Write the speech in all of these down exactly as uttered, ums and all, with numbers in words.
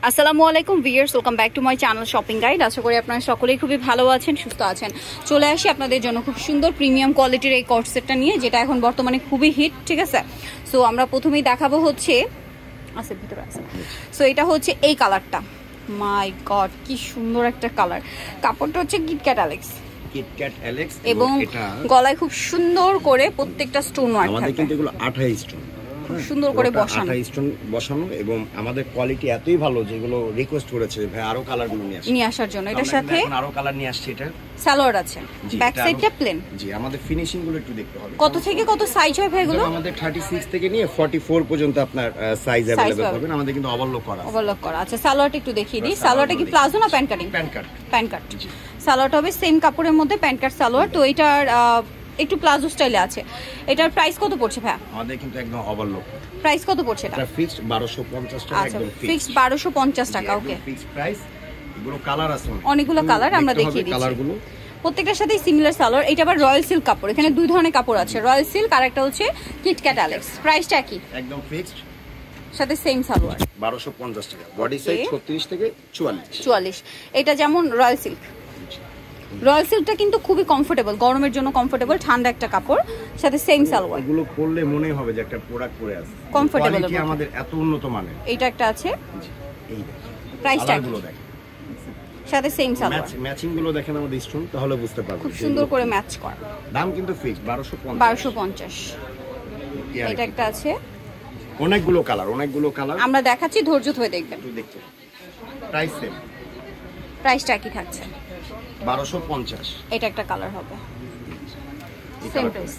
আসসালামু আলাইকুম viewers, welcome back to my channel shopping guide. আশা করি আপনারা সকলেই খুবই ভালো আছেন, সুস্থ আছেন। চলে আসি আপনাদের জন্য খুব সুন্দর প্রিমিয়াম কোয়ালিটির এই কট সেটটা নিয়ে, যেটা এখন বর্তমানে খুবই হিট। ঠিক আছে, সো আমরা প্রথমেই দেখাবো হচ্ছে আছে ভিতরে আছে সো এটা হচ্ছে এই কালারটা। মাই গড, কি সুন্দর একটা কালার। কাপড়টা হচ্ছে কিটক্যাট অ্যালেক্স কিটক্যাট অ্যালেক্স এবং গলায় খুব সুন্দর করে প্রত্যেকটা স্টোন ওয়ার্ক থাকবে। আমাদের কিন্তু এগুলো আঠাশ স্টোন সুন্দর করে বসানো, আঠাশ স্টোন বসানো, এবং আমাদের কোয়ালিটি এতই ভালো যেগুলো রিকোয়েস্ট করেছে ভাই আরো কালার গুলো নিয়ে আসেন নিয়ে আসার জন্য। এটার সাথে আরো কালার নিয়ে আসছে। এটা সালোয়ার আছে, ব্যাক সাইডটা প্লেন। জি, আমাদের ফিনিশিং গুলো একটু দেখতে হবে। কত থেকে কত সাইজ হয় ভাই এগুলো? আমাদের ছাব্বিশ থেকে নিয়ে চুয়াল্লিশ পর্যন্ত আপনার সাইজ अवेलेबल পাবেন। আমাদের কিন্তু ওভারলক করা আছে। ওভারলক করা আছে। সালোয়ারটা একটু দেখিয়ে দিই। সালোয়ারটা কি প্লাজো না pant cutting? Pant cut. Pant cut. সালোয়ারটা হবে সেম কাপড়ের মধ্যে প্যান্ট কাট সালোয়ার। তো এটার একটু প্লাজো স্টাইলে আছে। এটার প্রাইস কত পড়ছে ভাই? আমাদের কিন্তু একদম ওভারলক। প্রাইস কত পড়ছে এটা? এটা ফিক্সড বারোশো পঞ্চাশ টাকা, একদম ফিক্সড বারোশো পঞ্চাশ টাকা। Okay, fixed price. এগুলো কালার আছে, অনেকগুলো কালার আমরা দেখিয়ে দিচ্ছি। কালারগুলো প্রত্যেকটার সাথেই সিমিলার সালোয়ার। এটা আবার রয়্যাল সিল্ক কাপড়। এখানে দুই ধরনের কাপড় আছে, রয়্যাল সিল্ক আর একটা হচ্ছে কিটক্যাট অ্যালেক্স। প্রাইসটা কি? একদম ফিক্সড, সাথে সেম সালোয়ার বারোশো পঞ্চাশ টাকা। বডি সাইজ ছত্রিশ থেকে চুয়াল্লিশ। চুয়াল্লিশ। এটা যেমন রয়্যাল সিল্ক। রয়্যাল সিল্কটা কিন্তু খুবই কমফোর্টেবল, গরমের জন্য কমফোর্টেবল, ঠান্ডা একটা কাপড়, সাথে সেম সালোয়ার। এগুলো পরলে মনে হবে যে একটা প্রোডাক্ট পরে আছে, কমফোর্টেবল। কোয়ালিটি আমাদের এত উন্নত মানের। এইটা একটা আছে, এই প্রাইসটা গুলো দেখেন, সাথে সেম সালোয়ার। ম্যাচিং গুলো দেখেন আমাদের স্টোন, তাহলে বুঝতে পারবেন খুব সুন্দর করে ম্যাচ করা। দাম কিন্তু ফিক্স বারোশো পঞ্চাশ। বারোশো পঞ্চাশ। এটা একটা আছে, অনেকগুলো কালার, অনেকগুলো কালার আমরা দেখাচ্ছি, ধৈর্য ধরে দেখবেন। একটু দেখতে। প্রাইস সেম, প্রাইসটা কি থাকছে? বারোশো পঞ্চাশ। এটা একটা কালার হবে, সেম প্রাইস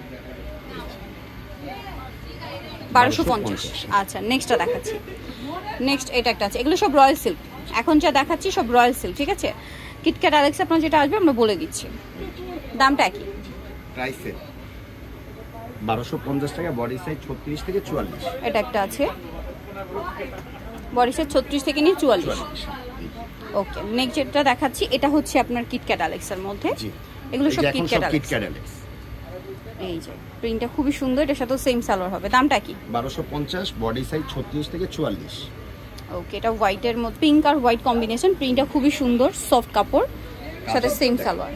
বারোশো পঞ্চাশ। আচ্ছা, নেক্সটটা দেখাচ্ছি। নেক্সট এটা একটা আছে। এগুলো সব রয়্যাল সিল্ক, এখন যা দেখাচ্ছি সব রয়্যাল সিল্ক। ঠিক আছে, কিটক্যাট অ্যালেক্স আপনার যেটা আসবে আমরা বলে দিচ্ছি। দামটা কি? প্রাইস সেম বারোশো পঞ্চাশ টাকা। বডি সাইজ ছত্রিশ থেকে চুয়াল্লিশ। এটা একটা আছে, বডি সাইজ ছত্রিশ থেকে নিয়ে চুয়াল্লিশ। ওকে, নেক্সট যেটা দেখাচ্ছি এটা হচ্ছে আপনার কিটক্যাট অ্যালেক্স এর মধ্যে। এগুলো সব কিটক্যাট অ্যালেক্স। এই যে প্রিন্টটা খুবই সুন্দর, এটার সাথে সেম সালোয়ার হবে। দামটা কি? বারোশো পঞ্চাশ। বডি সাইজ ছত্রিশ থেকে চুয়াল্লিশ। ওকে, এটা হোয়াইটের মধ্যে পিঙ্ক আর হোয়াইট কম্বিনেশন। প্রিন্টটা খুবই সুন্দর, সফট কাপড়, সাথে সেম সালোয়ার।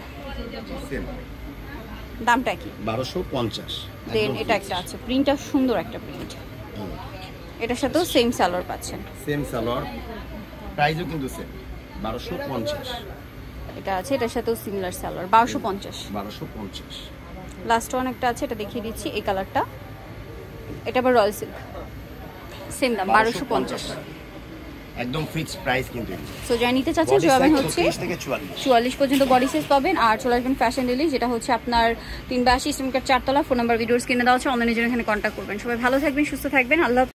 দামটা কি? বারোশো পঞ্চাশ। দেন এটা একটা আছে, প্রিন্টটা সুন্দর একটা প্রিন্ট, এটার সাথেও সেম সালোয়ার পাচ্ছেন। সেম সালোয়ার, প্রাইসও কিন্তু সেম বারোশো পঞ্চাশ। এটা আছে, এটার সাথেও সিমিলার সালোয়ার, বারোশো পঞ্চাশ। বারোশো পঞ্চাশ। লাস্ট ওয়ান একটা আছে, এটা দেখিয়ে দিচ্ছি, এই কালারটা। এটা আবার রয়্যাল সিল্ক, সেম দাম বারোশো পঞ্চাশ, একদম ফিক্সড প্রাইস কিন্তু। সো যারা নিতে চাচ্ছেন যাবেন হচ্ছে ছত্রিশ থেকে চুয়াল্লিশ চুয়াল্লিশ পর্যন্ত বডি সাইজ পাবেন। আর চলে আসবেন ফ্যাশন ডেলি, যেটা হচ্ছে আপনার তিন বাসি ইসলামিকার চারতলা। ফোন নাম্বার ভিডিওস কিনে দেওয়া হচ্ছে, অনলাইনে জন্য এখানে কন্ট্যাক্ট করবেন। সবাই ভালো থাকবেন, সুস্থ থাকবেন, আল্লাহ।